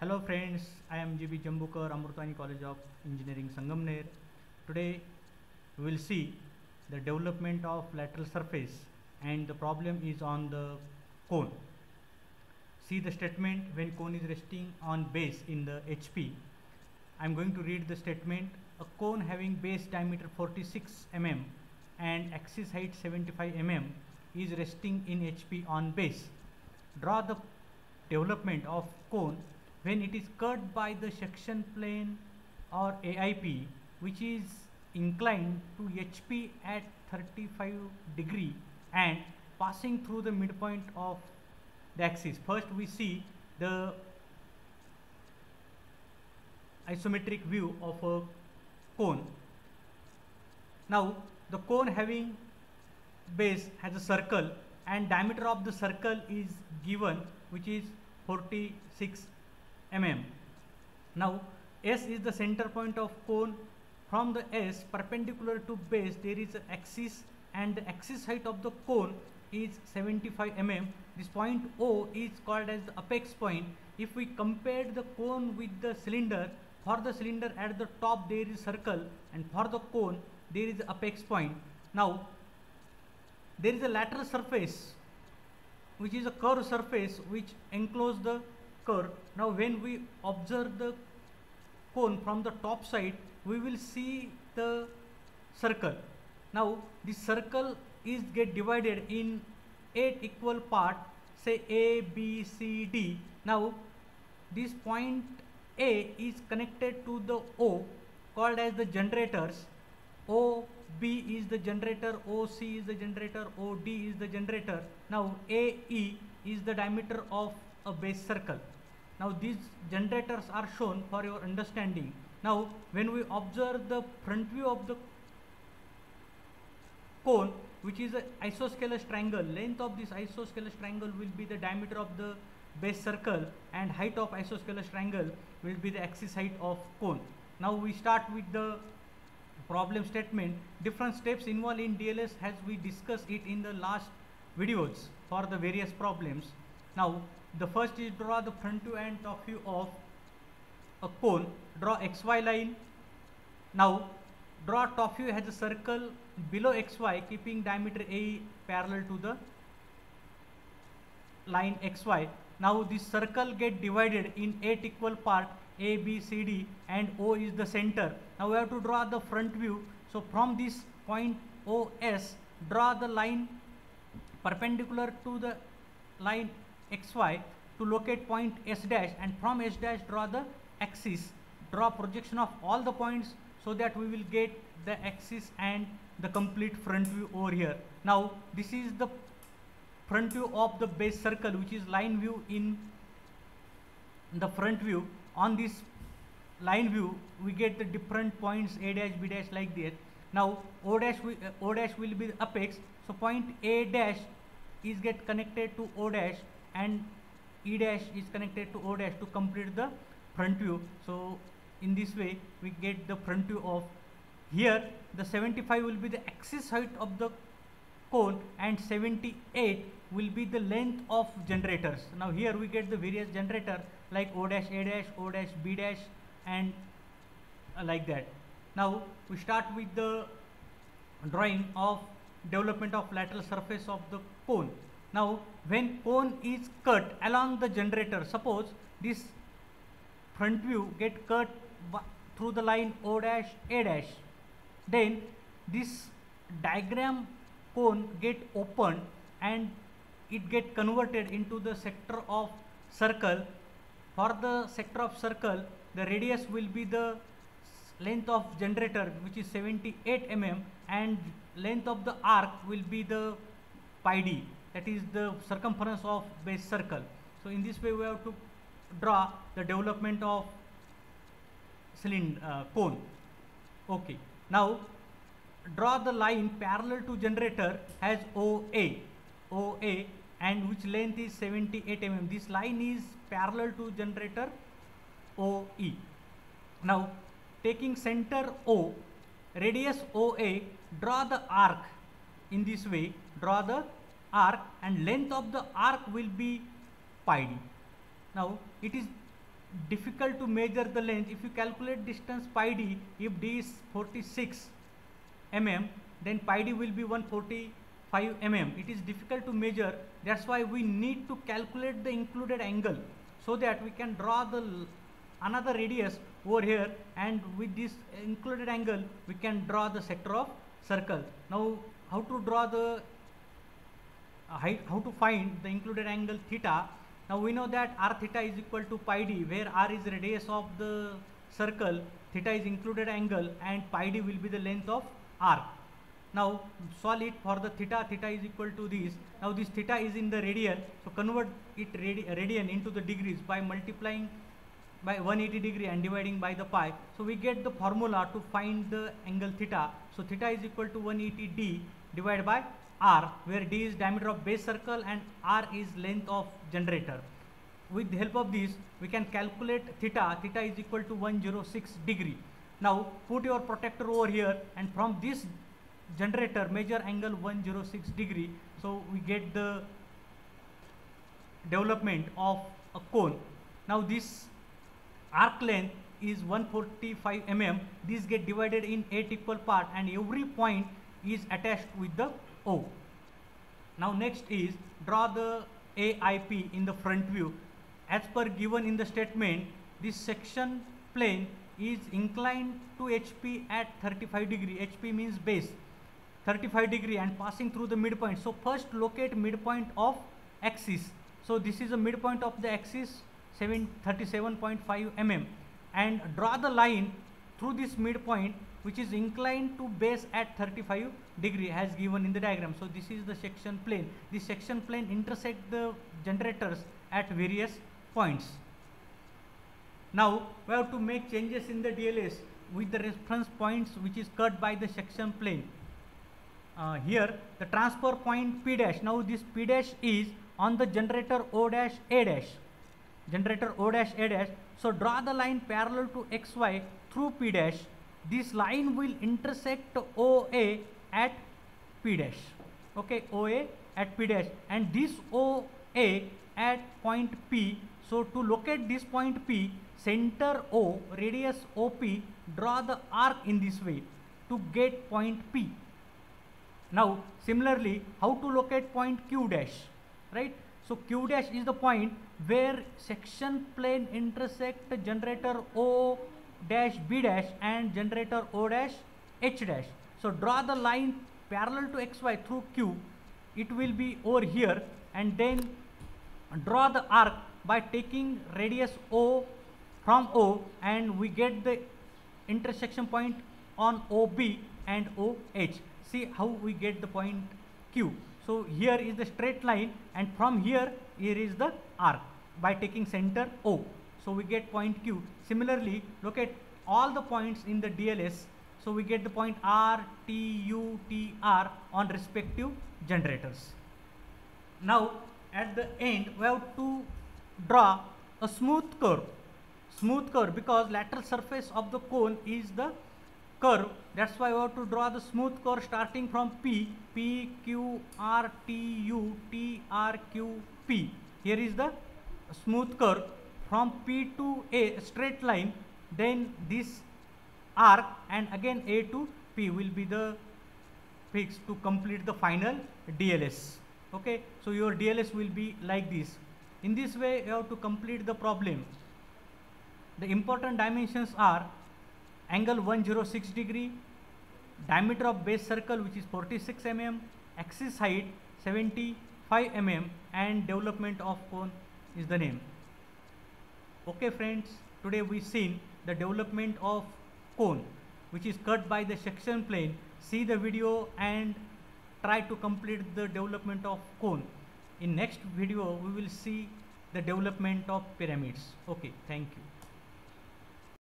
Hello friends, I am GB Jambukar, Amrutani College of Engineering, Sangamner. Today we will see the development of lateral surface and the problem is on the cone. See the statement when cone is resting on base in the HP. I am going to read the statement. A cone having base diameter 46 mm and axis height 75 mm is resting in HP on base. Draw the development of cone when it is cut by the section plane or AIP, which is inclined to HP at 35 degree and passing through the midpoint of the axis. First we see the isometric view of a cone. Now the cone having base has a circle and diameter of the circle is given, which is 46 mm. Now S is the center point of cone. From the S perpendicular to base there is an axis and the axis height of the cone is 75 mm. This point O is called as the apex point. If we compare the cone with the cylinder, for the cylinder at the top there is circle and for the cone there is apex point. Now there is a lateral surface which is a curved surface which enclose the curve. Now when we observe the cone from the top side, we will see the circle. Now this circle is get divided in 8 equal part, say A, B, C, D. Now this point A is connected to the O called as the generators. OB is the generator, OC is the generator, OD is the generator. Now AE is the diameter of a base circle. Now these generators are shown for your understanding. Now when we observe the front view of the cone, which is an isosceles triangle, length of this isosceles triangle will be the diameter of the base circle and height of isosceles triangle will be the axis height of cone. Now we start with the problem statement. Different steps involved in DLS as we discussed it in the last videos for the various problems. Now the first is draw the front view and top view of a cone. Draw XY line. Now draw top view has a circle below XY keeping diameter AE parallel to the line XY. Now this circle get divided in 8 equal part, A, B, C, D and O is the center. Now we have to draw the front view. So from this point OS, draw the line perpendicular to the line XY to locate point S dash, and from S dash draw the axis. Draw projection of all the points so that we will get the axis and the complete front view over here. Now this is the front view of the base circle, which is line view in the front view. On this line view we get the different points A dash, B dash like that. Now O dash will be the apex, so point A dash is get connected to O dash and E dash is connected to O dash to complete the front view. So in this way we get the front view of here. The 75 will be the axis height of the cone and 78 will be the length of generators. Now here we get the various generator like O dash, A dash, O dash, B dash and like that. Now we start with the drawing of development of lateral surface of the cone. Now when cone is cut along the generator, suppose this front view get cut through the line O dash, A dash, then this diagram cone get opened and it get converted into the sector of circle. For the sector of circle, the radius will be the length of generator, which is 78 mm, and length of the arc will be the pi d, that is the circumference of base circle. So in this way we have to draw the development of cone. Okay, now draw the line parallel to generator as OA and which length is 78 mm. This line is parallel to generator OE. Now taking center O, radius OA, draw the arc in this way. Draw the arc and length of the arc will be pi d. Now it is difficult to measure the length. If you calculate distance pi d, if d is 46 mm, then pi d will be 145 mm. It is difficult to measure. That's why we need to calculate the included angle, so that we can draw the another radius over here, and with this included angle we can draw the sector of circle. Now how to draw the how to find the included angle theta? Now we know that r theta is equal to pi d, where r is radius of the circle, theta is included angle, and pi d will be the length of arc. Now solve it for the theta. Theta is equal to this. Now this theta is in the radian, so convert it radian into the degrees by multiplying by 180 degree and dividing by the pi. So we get the formula to find the angle theta. So theta is equal to 180 d divided by r, where d is diameter of base circle and r is length of generator. With the help of this we can calculate theta. Theta is equal to 106 degree. Now put your protractor over here, and from this generator measure angle 106 degree. So we get the development of a cone. Now this arc length is 145 mm. These get divided in 8 equal part, and every point is attached with the O. Now next is draw the AIP in the front view. As per given in the statement, this section plane is inclined to HP at 35 degree. HP means base, 35 degree, and passing through the midpoint. So first locate midpoint of axis. So this is a midpoint of the axis, 37.5 mm, and draw the line through this midpoint which is inclined to base at 35 degree as given in the diagram. So this is the section plane. This section plane intersect the generators at various points. Now we have to make changes in the DLS with the reference points which is cut by the section plane. Here the transfer point P dash. Now this P dash is on the generator O dash A dash. Generator O dash A dash. So draw the line parallel to XY through P dash. This line will intersect OA at P dash. Okay, OA at P dash, and this OA at point P. So to locate this point P, center O, radius OP, draw the arc in this way to get point P. Now similarly, how to locate point Q dash, right? So Q dash is the point where section plane intersect generator O dash B dash and generator O dash H dash. So draw the line parallel to XY through Q. It will be over here, and then draw the arc by taking radius O from O, and we get the intersection point on OB and OH. See how we get the point Q. So here is the straight line, and from here is the arc by taking center O. So we get point Q. Similarly, locate all the points in the DLS. So we get the point R, T, U, T, R on respective generators. Now at the end we have to draw a smooth curve. Smooth curve because lateral surface of the cone is the curve. That's why we have to draw the smooth curve starting from P, P, Q, R, T, U, T, R, Q, P. Here is the smooth curve from P to A, straight line, then this arc, and again A to P will be the fix to complete the final DLS. Okay, so your DLS will be like this. In this way you have to complete the problem. The important dimensions are angle 106 degree, diameter of base circle which is 46 mm, axis height 75 mm, and development of cone is the name. Okay friends, today we seen the development of cone which is cut by the section plane. See the video and try to complete the development of cone. In next video we will see the development of pyramids. Okay, thank you.